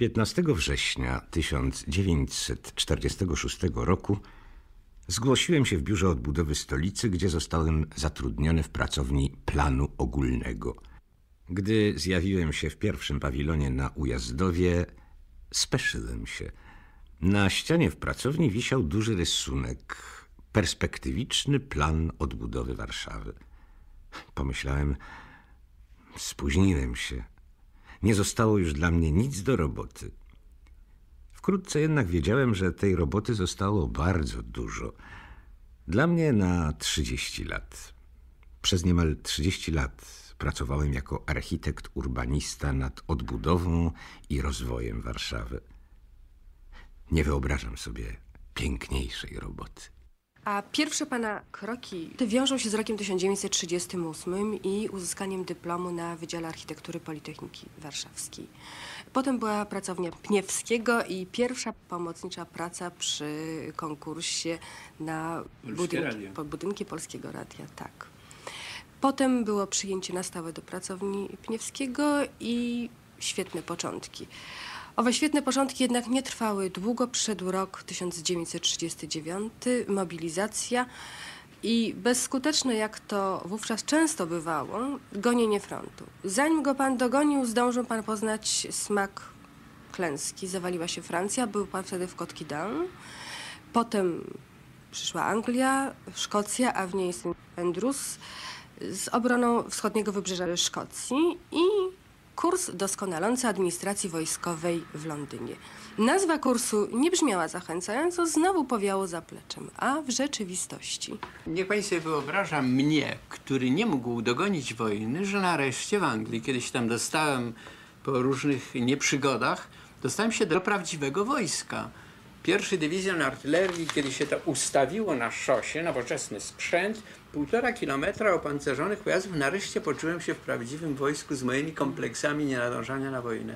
15 września 1946 roku zgłosiłem się w biurze odbudowy stolicy, gdzie zostałem zatrudniony w pracowni planu ogólnego. Gdy zjawiłem się w pierwszym pawilonie na Ujazdowie, speszyłem się. Na ścianie w pracowni wisiał duży rysunek, perspektywiczny plan odbudowy Warszawy. Pomyślałem, spóźniłem się. Nie zostało już dla mnie nic do roboty. Wkrótce jednak wiedziałem, że tej roboty zostało bardzo dużo. Dla mnie na 30 lat. Przez niemal 30 lat pracowałem jako architekt urbanista nad odbudową i rozwojem Warszawy. Nie wyobrażam sobie piękniejszej roboty. A pierwsze pana kroki wiążą się z rokiem 1938 i uzyskaniem dyplomu na Wydziale Architektury Politechniki Warszawskiej. Potem była pracownia Pniewskiego i pierwsza pomocnicza praca przy konkursie na budynki Polskiego Radia. Tak. Potem było przyjęcie na stałe do pracowni Pniewskiego i świetne początki. Owe świetne początki jednak nie trwały długo. Przyszedł rok 1939, mobilizacja i bezskuteczne, jak to wówczas często bywało, gonienie frontu. Zanim go pan dogonił, zdążył pan poznać smak klęski. Zawaliła się Francja, był pan wtedy w Côte d'Or. Potem przyszła Anglia, Szkocja, a w niej St. Andrews z obroną wschodniego wybrzeża Szkocji i kurs doskonalący administracji wojskowej w Londynie. Nazwa kursu nie brzmiała zachęcająco, znowu powiało zapleczem, a w rzeczywistości. Niech pani sobie wyobraża mnie, który nie mógł dogonić wojny, że nareszcie w Anglii, kiedyś tam dostałem po różnych nieprzygodach, dostałem się do prawdziwego wojska. Pierwszy dywizjon artylerii, kiedy się to ustawiło na szosie, nowoczesny sprzęt, 1,5 kilometra opancerzonych pojazdów, nareszcie poczułem się w prawdziwym wojsku z moimi kompleksami nienadążania na wojnę.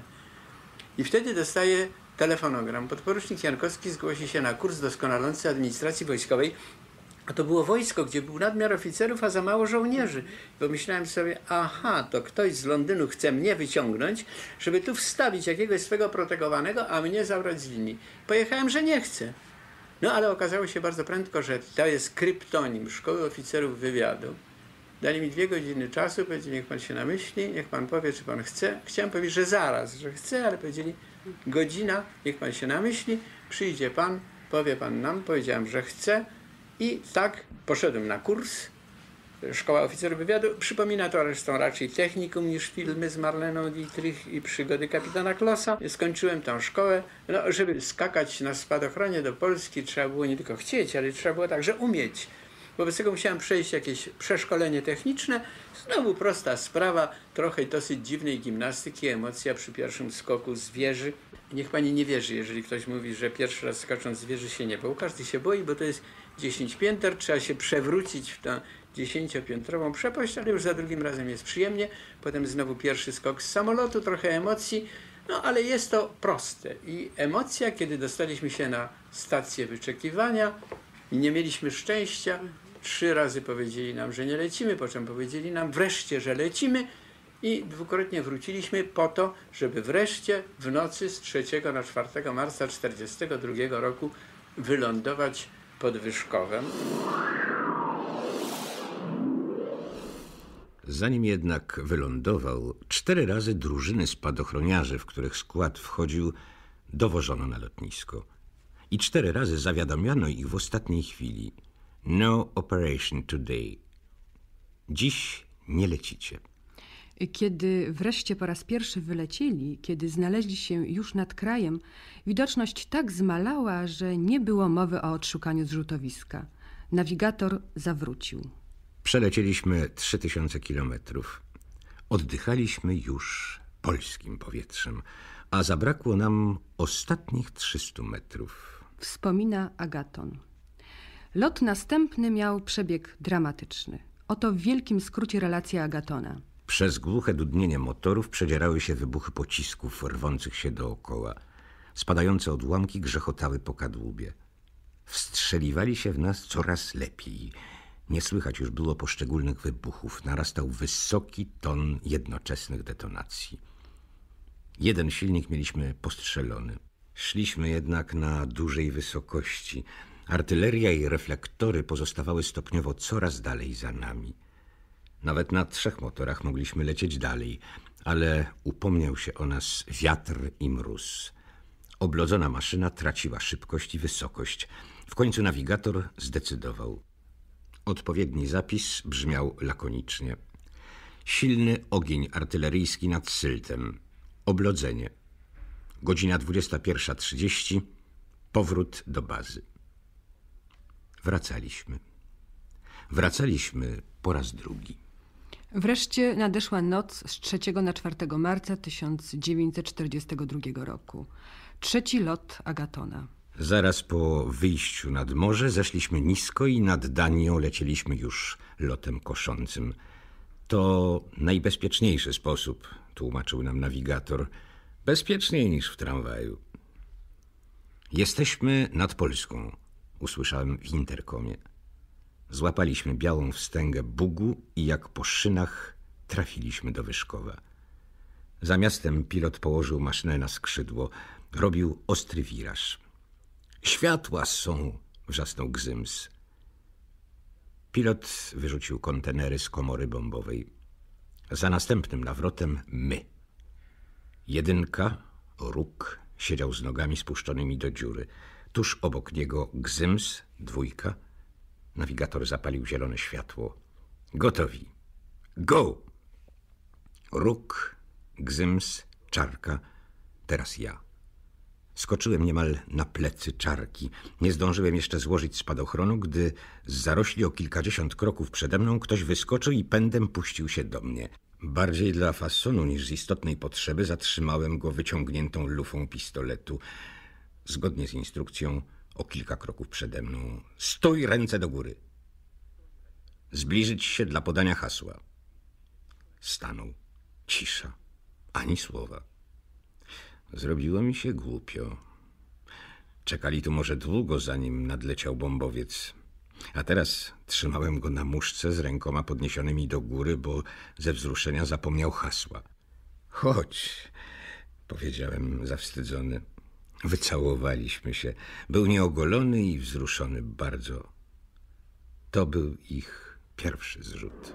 I wtedy dostaję telefonogram. Podporucznik Jankowski zgłosi się na kurs doskonalący administracji wojskowej. A to było wojsko, gdzie był nadmiar oficerów, a za mało żołnierzy. Pomyślałem sobie, aha, to ktoś z Londynu chce mnie wyciągnąć, żeby tu wstawić jakiegoś swego protegowanego, a mnie zabrać z linii. Pojechałem, że nie chcę. No ale okazało się bardzo prędko, że to jest kryptonim Szkoły Oficerów Wywiadu. Dali mi 2 godziny czasu, powiedzieli, niech pan się namyśli, niech pan powie, czy pan chce. Chciałem powiedzieć, że zaraz, że chcę, ale powiedzieli, godzina, niech pan się namyśli, przyjdzie pan, powie pan nam. Powiedziałem, że chcę. I tak poszedłem na kurs. Szkoła Oficerów Wywiadu. Przypomina to zresztą raczej technikum niż filmy z Marleną Dietrich i przygody kapitana Klossa. Skończyłem tę szkołę. No, żeby skakać na spadochronie do Polski, trzeba było nie tylko chcieć, ale trzeba było także umieć. Wobec tego musiałem przejść jakieś przeszkolenie techniczne. Znowu prosta sprawa, trochę dosyć dziwnej gimnastyki, emocja przy pierwszym skoku z wieży. Niech pani nie wierzy, jeżeli ktoś mówi, że pierwszy raz skacząc z wieży się nie bał. Każdy się boi, bo to jest 10 pięter, trzeba się przewrócić w tę 10-piętrową przepaść, ale już za drugim razem jest przyjemnie. Potem znowu pierwszy skok z samolotu, trochę emocji, no ale jest to proste. I emocja, kiedy dostaliśmy się na stację wyczekiwania i nie mieliśmy szczęścia, 3 razy powiedzieli nam, że nie lecimy, po czym powiedzieli nam wreszcie, że lecimy i dwukrotnie wróciliśmy po to, żeby wreszcie w nocy z 3 na 4 marca 1942 roku wylądować pod Wyszkowem. Zanim jednak wylądował, 4 razy drużyny spadochroniarzy, w których skład wchodził, dowożono na lotnisko. I 4 razy zawiadamiano ich w ostatniej chwili. No operation today. Dziś nie lecicie. Kiedy wreszcie po raz pierwszy wylecieli, kiedy znaleźli się już nad krajem, widoczność tak zmalała, że nie było mowy o odszukaniu zrzutowiska. Nawigator zawrócił. Przelecieliśmy 3000 kilometrów. Oddychaliśmy już polskim powietrzem, a zabrakło nam ostatnich 300 metrów. Wspomina Agaton. Lot następny miał przebieg dramatyczny. Oto w wielkim skrócie relacja Agatona. Przez głuche dudnienie motorów przedzierały się wybuchy pocisków rwących się dookoła. Spadające odłamki grzechotały po kadłubie. Wstrzeliwali się w nas coraz lepiej. Nie słychać już było poszczególnych wybuchów. Narastał wysoki ton jednoczesnych detonacji. Jeden silnik mieliśmy postrzelony. Szliśmy jednak na dużej wysokości. Artyleria i reflektory pozostawały stopniowo coraz dalej za nami. Nawet na 3 motorach mogliśmy lecieć dalej, ale upomniał się o nas wiatr i mróz. Oblodzona maszyna traciła szybkość i wysokość. W końcu nawigator zdecydował. Odpowiedni zapis brzmiał lakonicznie. Silny ogień artyleryjski nad Syltem. Oblodzenie. Godzina 21:30. Powrót do bazy. Wracaliśmy po raz drugi. Wreszcie nadeszła noc z 3 na 4 marca 1942 roku. 3. lot Agatona. Zaraz po wyjściu nad morze zeszliśmy nisko i nad Danią lecieliśmy już lotem koszącym. To najbezpieczniejszy sposób, tłumaczył nam nawigator. Bezpieczniej niż w tramwaju. Jesteśmy nad Polską, usłyszałem w interkomie. Złapaliśmy białą wstęgę Bugu i jak po szynach trafiliśmy do Wyszkowa. Za miastem pilot położył maszynę na skrzydło. Robił ostry wiraż. Światła są, wrzasnął Gzyms. Pilot wyrzucił kontenery z komory bombowej. Za następnym nawrotem my. 1, Róg, siedział z nogami spuszczonymi do dziury. Tuż obok niego Gzyms, 2. Nawigator zapalił zielone światło. Gotowi. Go! Róg, Gzyms, Czarka, teraz ja. Skoczyłem niemal na plecy Czarki. Nie zdążyłem jeszcze złożyć spadochronu, gdy z zarośli o kilkadziesiąt kroków przede mną ktoś wyskoczył i pędem puścił się do mnie. Bardziej dla fasonu niż z istotnej potrzeby zatrzymałem go wyciągniętą lufą pistoletu. Zgodnie z instrukcją o kilka kroków przede mną. Stój, ręce do góry. Zbliżyć się dla podania hasła. Stanął. Cisza. Ani słowa. Zrobiło mi się głupio. Czekali tu może długo, zanim nadleciał bombowiec. A teraz trzymałem go na muszce z rękoma podniesionymi do góry, bo ze wzruszenia zapomniał hasła. Chodź, powiedziałem zawstydzony. Wycałowaliśmy się. Był nieogolony i wzruszony bardzo. To był ich pierwszy zrzut.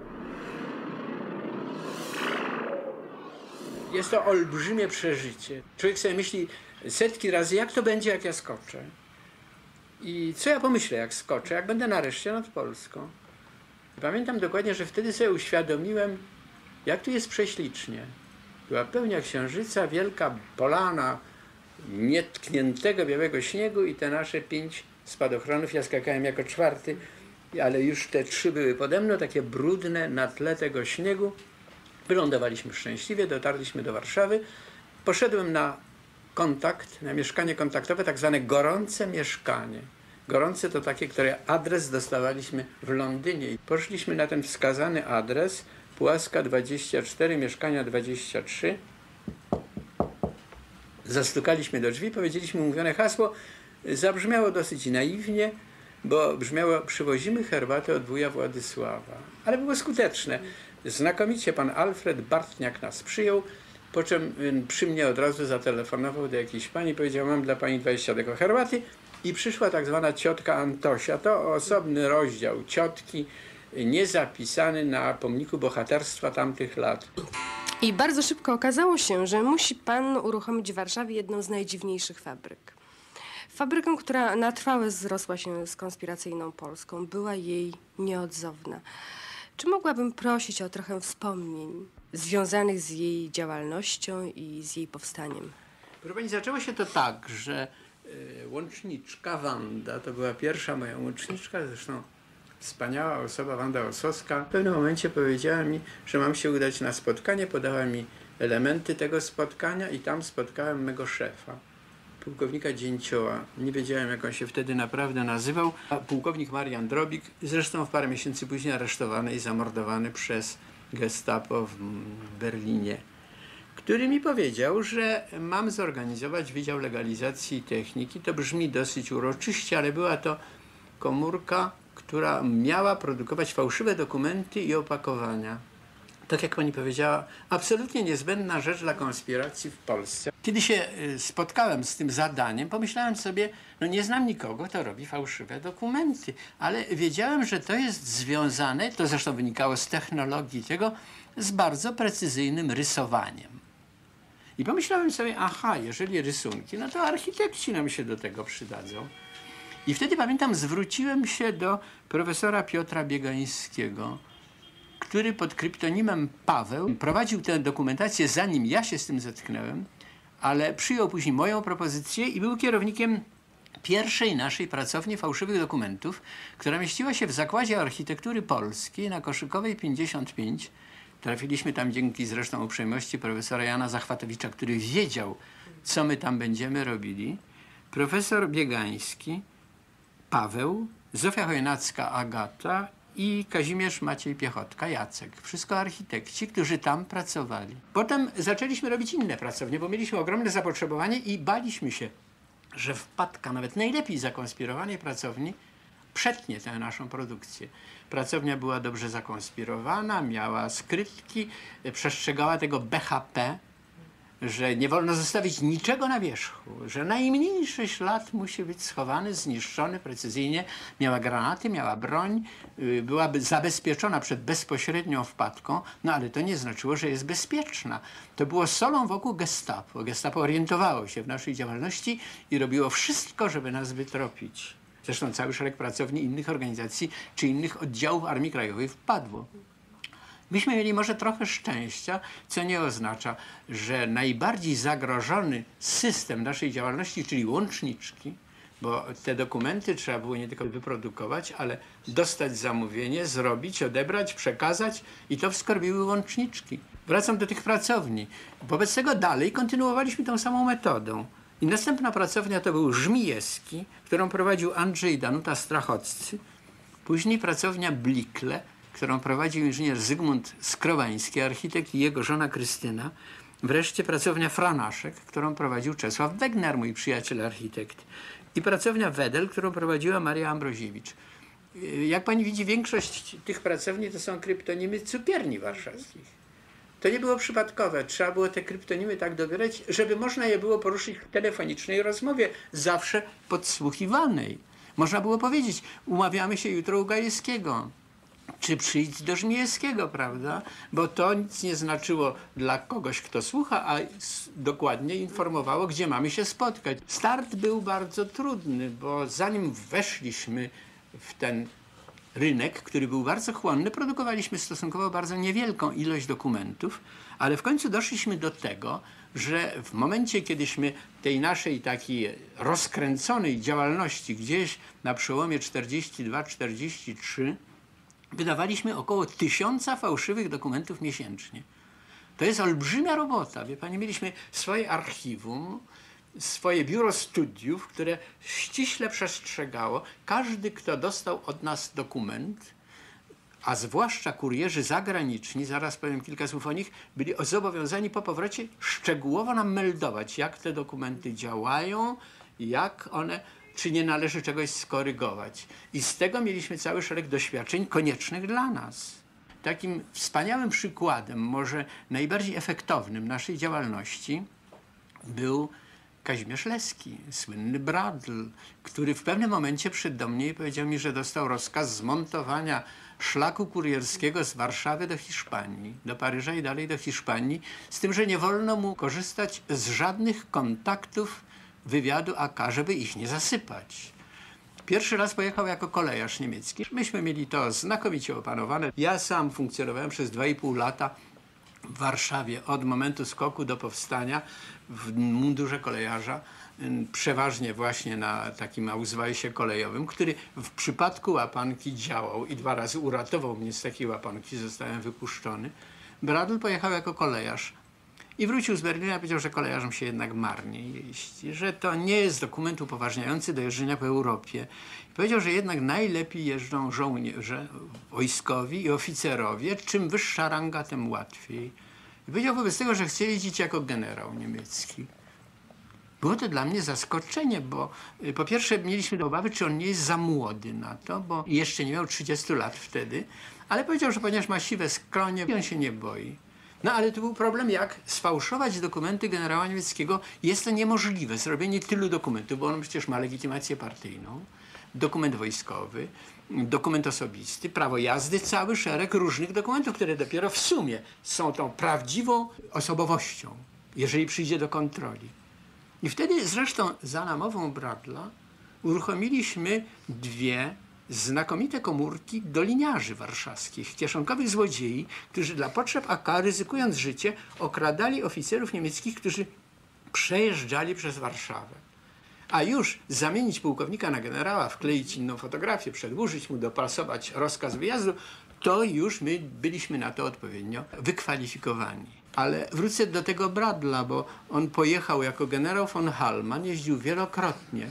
Jest to olbrzymie przeżycie. Człowiek sobie myśli setki razy, jak to będzie, jak ja skoczę. I co ja pomyślę, jak skoczę, jak będę nareszcie nad Polską. Pamiętam dokładnie, że wtedy sobie uświadomiłem, jak tu jest prześlicznie. Była pełnia księżyca, wielka polana nietkniętego białego śniegu i te nasze 5 spadochronów. Ja skakałem jako 4, ale już te 3 były pode mną, takie brudne na tle tego śniegu. Wylądowaliśmy szczęśliwie, dotarliśmy do Warszawy. Poszedłem na kontakt, na mieszkanie kontaktowe, tak zwane gorące mieszkanie. Gorące to takie, które adres dostawaliśmy w Londynie. Poszliśmy na ten wskazany adres, Puławska 24, mieszkania 23. Zastukaliśmy do drzwi, powiedzieliśmy umówione hasło. Zabrzmiało dosyć naiwnie, bo brzmiało: przywozimy herbatę od wuja Władysława. Ale było skuteczne. Znakomicie pan Alfred Bartniak nas przyjął, po czym przy mnie od razu zatelefonował do jakiejś pani, powiedział: mam dla pani 20 deko herbaty, i przyszła tak zwana ciotka Antosia. To osobny rozdział ciotki, niezapisany na pomniku bohaterstwa tamtych lat. I bardzo szybko okazało się, że musi pan uruchomić w Warszawie jedną z najdziwniejszych fabryk. Fabrykę, która na trwałe zrosła się z konspiracyjną Polską. Była jej nieodzowna. Czy mogłabym prosić o trochę wspomnień związanych z jej działalnością i z jej powstaniem? Proszę pani, zaczęło się to tak, że łączniczka Wanda, to była pierwsza moja łączniczka, zresztą wspaniała osoba, Wanda Osowska, w pewnym momencie powiedziała mi, że mam się udać na spotkanie, podała mi elementy tego spotkania i tam spotkałem mego szefa, pułkownika Dzięcioła. Nie wiedziałem, jak on się wtedy naprawdę nazywał. A pułkownik Marian Drobik, zresztą w parę miesięcy później aresztowany i zamordowany przez Gestapo w Berlinie, który mi powiedział, że mam zorganizować Wydział Legalizacji i Techniki. To brzmi dosyć uroczyście, ale była to komórka, która miała produkować fałszywe dokumenty i opakowania. tak jak pani powiedziała, absolutnie niezbędna rzecz dla konspiracji w Polsce. Kiedy się spotkałem z tym zadaniem, pomyślałem sobie, no nie znam nikogo, kto robi fałszywe dokumenty, ale wiedziałem, że to jest związane, to zresztą wynikało z technologii tego, z bardzo precyzyjnym rysowaniem. I pomyślałem sobie, aha, jeżeli rysunki, no to architekci nam się do tego przydadzą. I wtedy, pamiętam, zwróciłem się do profesora Piotra Biegańskiego, który pod kryptonimem Paweł prowadził tę dokumentację, zanim ja się z tym zetknąłem, ale przyjął później moją propozycję i był kierownikiem pierwszej naszej pracowni fałszywych dokumentów, która mieściła się w Zakładzie Architektury Polskiej na Koszykowej 55. Trafiliśmy tam dzięki zresztą uprzejmości profesora Jana Zachwatowicza, który wiedział, co my tam będziemy robili. Profesor Biegański, Paweł, Zofia Chojnacka, Agata i Kazimierz Maciej Piechotka, Jacek. Wszystko architekci, którzy tam pracowali. Potem zaczęliśmy robić inne pracownie, bo mieliśmy ogromne zapotrzebowanie i baliśmy się, że wpadka nawet najlepiej zakonspirowanej pracowni przetnie tę naszą produkcję. Pracownia była dobrze zakonspirowana, miała skrytki, przestrzegała tego BHP, że nie wolno zostawić niczego na wierzchu, że najmniejszy ślad musi być schowany, zniszczony precyzyjnie. Miała granaty, miała broń, byłaby zabezpieczona przed bezpośrednią wpadką, no ale to nie znaczyło, że jest bezpieczna. To było solą wokół Gestapo. Gestapo orientowało się w naszej działalności i robiło wszystko, żeby nas wytropić. Zresztą cały szereg pracowni innych organizacji czy innych oddziałów Armii Krajowej wpadło. Myśmy mieli może trochę szczęścia, co nie oznacza, że najbardziej zagrożony system naszej działalności, czyli łączniczki, bo te dokumenty trzeba było nie tylko wyprodukować, ale dostać zamówienie, zrobić, odebrać, przekazać i to wszystko robiły łączniczki. Wracam do tych pracowni. Wobec tego dalej kontynuowaliśmy tą samą metodą. I następna pracownia to był Żmijewski, którą prowadził Andrzej i Danuta Strachoccy. Później pracownia Blikle, którą prowadził inżynier Zygmunt Skrobański, architekt, i jego żona Krystyna. Wreszcie pracownia Franaszek, którą prowadził Czesław Wegner, mój przyjaciel architekt. I pracownia Wedel, którą prowadziła Maria Ambroziewicz. Jak pani widzi, większość tych pracowni to są kryptonimy cukierni warszawskich. To nie było przypadkowe. Trzeba było te kryptonimy tak dobierać, żeby można je było poruszyć w telefonicznej rozmowie, zawsze podsłuchiwanej. Można było powiedzieć, umawiamy się jutro u Gajewskiego. Czy przyjdź do Żmijewskiego, prawda? Bo to nic nie znaczyło dla kogoś, kto słucha, a dokładnie informowało, gdzie mamy się spotkać. Start był bardzo trudny, bo zanim weszliśmy w ten rynek, który był bardzo chłonny, produkowaliśmy stosunkowo bardzo niewielką ilość dokumentów, ale w końcu doszliśmy do tego, że w momencie, kiedyśmy tej naszej takiej rozkręconej działalności gdzieś na przełomie 42-43 wydawaliśmy około 1000 fałszywych dokumentów miesięcznie. To jest olbrzymia robota. Wie pani, mieliśmy swoje archiwum, swoje biuro studiów, które ściśle przestrzegało. Każdy, kto dostał od nas dokument, a zwłaszcza kurierzy zagraniczni, zaraz powiem kilka słów o nich, byli zobowiązani po powrocie szczegółowo nam meldować, jak te dokumenty działają, jak one, czy nie należy czegoś skorygować. I z tego mieliśmy cały szereg doświadczeń koniecznych dla nas. Takim wspaniałym przykładem, może najbardziej efektownym naszej działalności był Kazimierz Leski, słynny Bradl, który w pewnym momencie przyszedł do mnie i powiedział mi, że dostał rozkaz zmontowania szlaku kurierskiego z Warszawy do Hiszpanii, do Paryża i dalej do Hiszpanii, z tym, że nie wolno mu korzystać z żadnych kontaktów wywiadu AK, żeby ich nie zasypać. Pierwszy raz pojechał jako kolejarz niemiecki. Myśmy mieli to znakomicie opanowane. Ja sam funkcjonowałem przez 2,5 lata w Warszawie od momentu skoku do powstania w mundurze kolejarza, przeważnie właśnie na takim auswajsie kolejowym, który w przypadku łapanki działał i 2 razy uratował mnie z takiej łapanki, zostałem wypuszczony. Bradl pojechał jako kolejarz i wrócił z Berlina i powiedział, że kolejarzom się jednak marnie jeździ, że to nie jest dokument upoważniający do jeżdżenia po Europie. I powiedział, że jednak najlepiej jeżdżą żołnierze wojskowi i oficerowie, czym wyższa ranga, tym łatwiej. I powiedział wobec tego, że chce jeździć jako generał niemiecki. Było to dla mnie zaskoczenie, bo po pierwsze mieliśmy obawy, czy on nie jest za młody na to, bo jeszcze nie miał 30 lat wtedy, ale powiedział, że ponieważ ma siwe skronie, on się nie boi. No ale tu był problem, jak sfałszować dokumenty generała niemieckiego. Jest to niemożliwe, zrobienie tylu dokumentów, bo on przecież ma legitymację partyjną, dokument wojskowy, dokument osobisty, prawo jazdy, cały szereg różnych dokumentów, które dopiero w sumie są tą prawdziwą osobowością, jeżeli przyjdzie do kontroli. I wtedy zresztą za namową Bradla uruchomiliśmy dwie znakomite komórki doliniarzy warszawskich, kieszonkowych złodziei, którzy dla potrzeb AK, ryzykując życie, okradali oficerów niemieckich, którzy przejeżdżali przez Warszawę. A już zamienić pułkownika na generała, wkleić inną fotografię, przedłużyć mu, dopasować rozkaz wyjazdu, to już my byliśmy na to odpowiednio wykwalifikowani. Ale wrócę do tego Bradla, bo on pojechał jako generał von Hallmann, jeździł wielokrotnie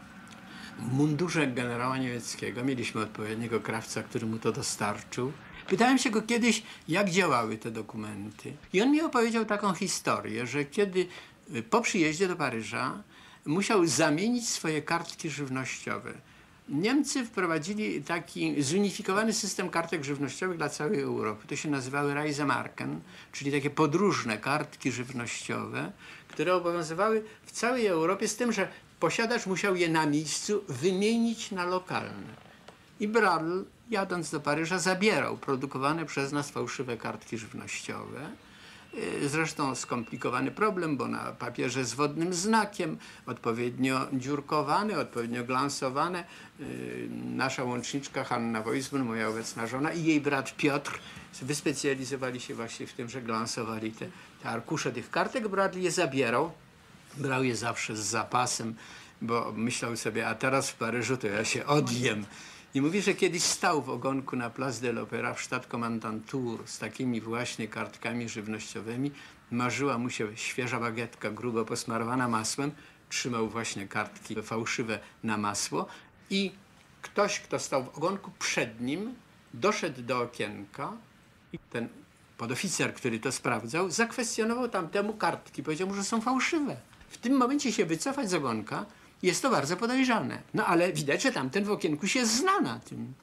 w mundurze generała niemieckiego. Mieliśmy odpowiedniego krawca, który mu to dostarczył. Pytałem się go kiedyś, jak działały te dokumenty. I on mi opowiedział taką historię, że kiedy po przyjeździe do Paryża musiał zamienić swoje kartki żywnościowe. Niemcy wprowadzili taki zunifikowany system kartek żywnościowych dla całej Europy. To się nazywały Reisemarken, czyli takie podróżne kartki żywnościowe, które obowiązywały w całej Europie, z tym, że posiadacz musiał je na miejscu wymienić na lokalne. I Bradl, jadąc do Paryża, zabierał produkowane przez nas fałszywe kartki żywnościowe. Zresztą skomplikowany problem, bo na papierze z wodnym znakiem, odpowiednio dziurkowane, odpowiednio glansowane. Nasza łączniczka Hanna Wojsbun, moja obecna żona, i jej brat Piotr wyspecjalizowali się właśnie w tym, że glansowali te arkusze tych kartek. Bradl je zabierał, brał je zawsze z zapasem, bo myślał sobie, a teraz w Paryżu to ja się odjem. I mówi, że kiedyś stał w ogonku na Place de l'Opéra w Stadtkommandantur z takimi właśnie kartkami żywnościowymi. Marzyła mu się świeża bagietka, grubo posmarowana masłem. Trzymał właśnie kartki fałszywe na masło. I ktoś, kto stał w ogonku przed nim, doszedł do okienka i ten podoficer, który to sprawdzał, zakwestionował tamtemu kartki. Powiedział mu, że są fałszywe. W tym momencie się wycofać z ogonka jest to bardzo podejrzane. No ale widać, że tamten w okienku się zna na tym.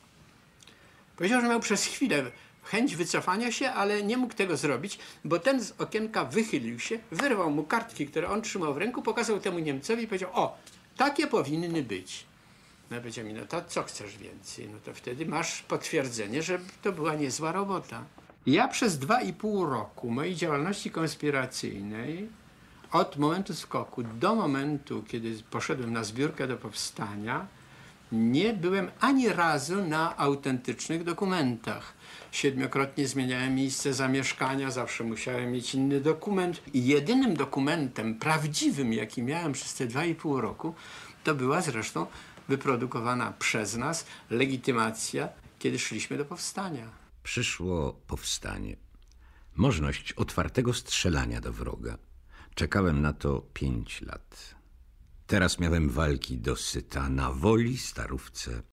Powiedział, że miał przez chwilę chęć wycofania się, ale nie mógł tego zrobić, bo ten z okienka wychylił się, wyrwał mu kartki, które on trzymał w ręku, pokazał temu Niemcowi i powiedział, o, takie powinny być. No powiedział mi, no to co chcesz więcej? No to wtedy masz potwierdzenie, że to była niezła robota. Ja przez 2,5 roku mojej działalności konspiracyjnej, od momentu skoku do momentu, kiedy poszedłem na zbiórkę do powstania, nie byłem ani razu na autentycznych dokumentach. 7-krotnie zmieniałem miejsce zamieszkania, zawsze musiałem mieć inny dokument. I jedynym dokumentem prawdziwym, jaki miałem przez te 2,5 roku, to była zresztą wyprodukowana przez nas legitymacja, kiedy szliśmy do powstania. Przyszło powstanie. Możność otwartego strzelania do wroga. Czekałem na to 5 lat. Teraz miałem walki dosyta na woli, starówce